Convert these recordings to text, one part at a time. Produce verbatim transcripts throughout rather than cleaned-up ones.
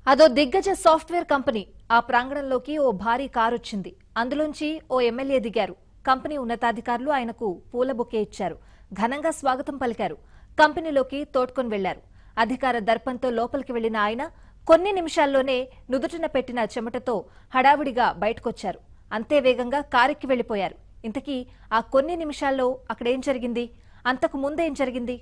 అదో దిగ్గజ software company. ఆ ప్రాంగణంలోకి ఓ భారీ కారు వచ్చింది. అందులోంచి ఓ ఎమ్మెల్యే దిగారు. కంపెనీ ఉన్నతాధికారులు ఆయనకు పూల బొకే ఇచ్చారు. ఘనంగా స్వాగతం పలికారు. కంపెనీలోకి తోడ్కొని వెళ్లారు. అధికార దర్పంతో లోపలికి వెళ్లిన ఆయన కొన్ని నిమిషాల్లోనే నుదుటిన పెట్టిన చెమటతో హడావుడిగా బయటకొచ్చారు. అంతే వేగంగా కారెక్కి వెళ్లిపోయారు. ఇంతకీ ఆ కొన్ని నిమిషాల్లో అక్కడేం జరిగింది? అంతకు ముందేం జరిగింది?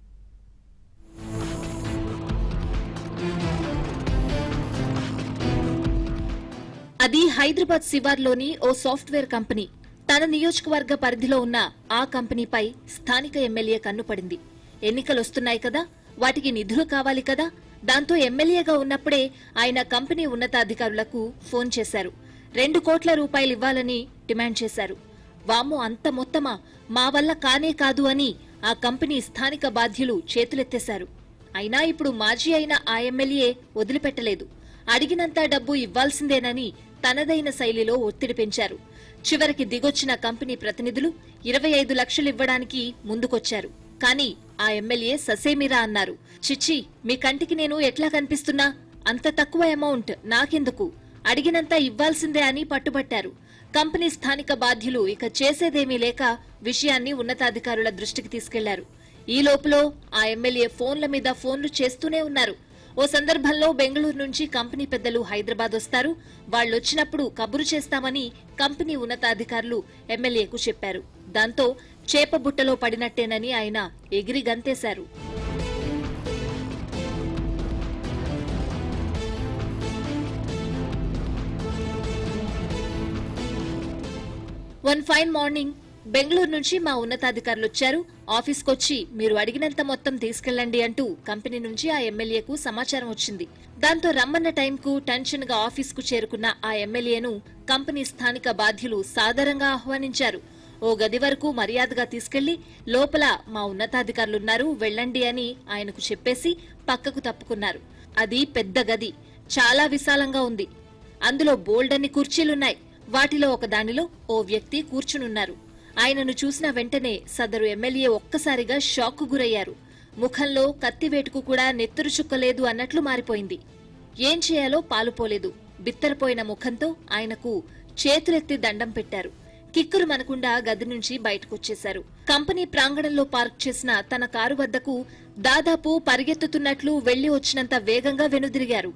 అది హైదరాబాద్ శివార్లోని ఓ సాఫ్ట్వేర్ కంపెనీ. తన నియోజకవర్గ పరిధిలో ఉన్న ఆ కంపెనీపై స్థానిక ఎమ్మెల్యే కన్నుపడింది. ఎన్నికలొస్తున్నాయి కదా, వాటికి నిధులు కావాలి కదా. దాంతో ఎమ్మెల్యేగా ఉన్నప్పుడే ఆయన కంపెనీ ఉన్నతాధికారులకు ఫోన్ చేశారు. రెండు కోట్ల రూపాయలు ఇవ్వాలని డిమాండ్ చేశారు. వామ్మో, అంత మొత్తమా? మా వల్ల కానే కాదు అని ఆ కంపెనీ స్థానిక బాధ్యులు చేతులెత్తేశారు. అయినా ఇప్పుడు మాజీ అయిన ఆ ఎమ్మెల్యే వదిలిపెట్టలేదు. అడిగినంత డబ్బు ఇవ్వాల్సిందేనని తనదైన శైలిలో ఒత్తిడి పెంచారు. చివరికి దిగొచ్చిన కంపెనీ ప్రతినిధులు ఇరవై ఐదు లక్షలివ్వడానికి ముందుకొచ్చారు. కానీ ఆ ఎమ్మెల్యే ససేమిరా అన్నారు. చిచ్చి, మీ కంటికి నేను ఎట్లా కనిపిస్తున్నా? అంత తక్కువ అమౌంట్ నాకెందుకు? అడిగినంత ఇవ్వాల్సిందే అని పట్టుబట్టారు. కంపెనీ స్థానిక బాధ్యులు ఇక చేసేదేమీ లేక విషయాన్ని ఉన్నతాధికారుల దృష్టికి తీసుకెళ్లారు. ఈ లోపులో ఆ ఎమ్మెల్యే ఫోన్ల మీద ఫోన్లు చేస్తూనే ఉన్నారు. ఓ సందర్భంలో బెంగళూరు నుంచి కంపెనీ పెద్దలు హైదరాబాద్ వస్తారు. వాళ్లొచ్చినప్పుడు కబురు చేస్తామని కంపెనీ ఉన్నతాధికారులు ఎమ్మెల్యేకు చెప్పారు. దాంతో చేపబుట్టలో పడినట్టేనని ఆయన ఎగిరి గంతేశారు. వన్ ఫైన్ మార్నింగ్ బెంగళూరు నుంచి మా ఉన్నతాధికారులు వచ్చారు. ఆఫీస్కొచ్చి మీరు అడిగినంత మొత్తం తీసుకెళ్లండి అంటూ కంపెనీ నుంచి ఆ ఎమ్మెల్యేకు సమాచారం వచ్చింది. దాంతో రమ్మన్న టైంకు టెన్షన్ గా ఆఫీస్కు చేరుకున్న ఆ ఎమ్మెల్యేను కంపెనీ స్థానిక బాధ్యులు సాదరంగా ఆహ్వానించారు. ఓ గది వరకు మర్యాదగా తీసుకెళ్లి లోపల మా ఉన్నతాధికారులున్నారు, వెళ్లండి అని ఆయనకు చెప్పేసి పక్కకు తప్పుకున్నారు. అది పెద్ద గది, చాలా విశాలంగా ఉంది. అందులో బోల్డన్ని కుర్చీలున్నాయి. వాటిలో ఒక దానిలో ఓ వ్యక్తి కూర్చునున్నారు. ఆయనను చూసిన వెంటనే సదరు ఎమ్మెల్యే ఒక్కసారిగా షాక్కు గురయ్యారు. ముఖంలో కత్తివేటుకు కూడా నెత్తురు చుక్కలేదు అన్నట్లు మారిపోయింది. ఏం చేయాలో పాలుపోలేదు. బిత్తరపోయిన ముఖంతో ఆయనకు చేతులెత్తి దండం పెట్టారు. కిక్కురు మనకుండా గది నుంచి బయటకొచ్చేశారు. కంపెనీ ప్రాంగణంలో పార్క్ చేసిన తన కారు వద్దకు దాదాపు పరిగెత్తుతున్నట్లు వెళ్లి వచ్చినంత వేగంగా వెనుదిరిగారు.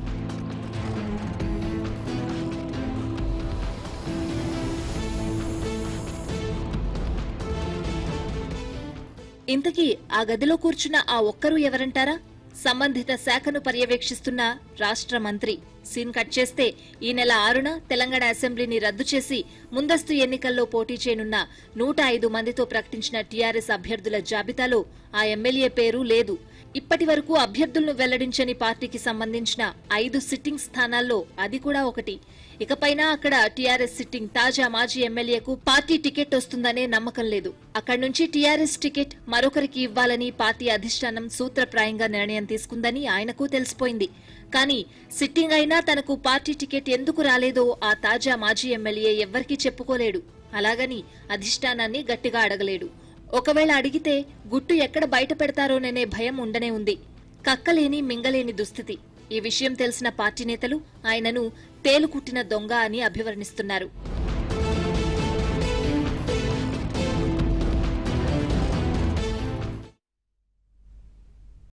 ఇంతకీ ఆ గదిలో కూర్చున్న ఆ ఒక్కరూ ఎవరంటారా? సంబంధిత శాఖను పర్యవేక్షిస్తున్న రాష్ట్ర మంత్రి. సీన్ కట్ చేస్తే ఈ నెల ఆరున తెలంగాణ అసెంబ్లీని రద్దు చేసి ముందస్తు ఎన్నికల్లో పోటీ చేయనున్న నూట ఐదు మందితో ప్రకటించిన టీఆర్ఎస్ అభ్యర్థుల జాబితాలో ఆ ఎమ్మెల్యే పేరు లేదు. ఇప్పటి వరకు అభ్యర్థులను వెల్లడించని పార్టీకి సంబంధించిన ఐదు సిట్టింగ్ స్థానాల్లో అది కూడా ఒకటి. ఇకపైన అక్కడ టీఆర్ఎస్ సిట్టింగ్ తాజా మాజీ ఎమ్మెల్యేకు పార్టీ టికెట్ వస్తుందనే నమ్మకం లేదు. అక్కడి నుంచి టీఆర్ఎస్ టికెట్ మరొకరికి ఇవ్వాలని పార్టీ అధిష్టానం సూత్రప్రాయంగా నిర్ణయం తీసుకుందని ఆయనకు తెలిసిపోయింది. కానీ సిట్టింగ్ అయినా తనకు పార్టీ టికెట్ ఎందుకు రాలేదో ఆ తాజా మాజీ ఎమ్మెల్యే ఎవ్వరికీ చెప్పుకోలేడు. అలాగని అధిష్టానాన్ని గట్టిగా అడగలేడు. ఒకవేళ అడిగితే గుట్టు ఎక్కడ బయట పెడతారోననే భయం ఉండనే ఉంది. కక్కలేని మింగలేని దుస్థితి. ఈ విషయం తెలిసిన పార్టీ నేతలు ఆయనను తేలుకుట్టిన దొంగ అని అభివర్ణిస్తున్నారు.